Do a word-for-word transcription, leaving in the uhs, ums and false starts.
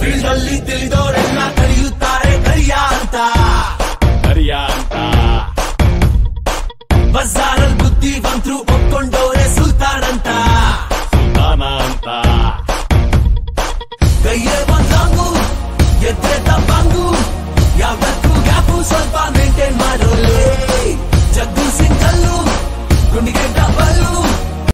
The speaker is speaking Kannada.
ಫೀಲ್ಡಲ್ಲಿ ತಿಳಿದೋರೆಲ್ಲ ಕರೆಯುತ್ತಾರೆ ಕರಿಯ ಅಂತ ಕರಿಯ ಅಂತ. ಬಜಾರಲ್ಲಿ ಬುದ್ಧಿವಂತರು ಒಪ್ಕೊಂಡೋರೆ ಸುಲ್ತಾನ್ ಅಂತ ಸುಲ್ತಾನ ಅಂತ. ಕೈಯೇ ಒಂದ್ ಲಾಂಗು ಎದ್ರೆ ತಪ್ಪಂಗು ಯಾವತ್ತೂ ಗ್ಯಾಪು ಸ್ವಲ್ಪ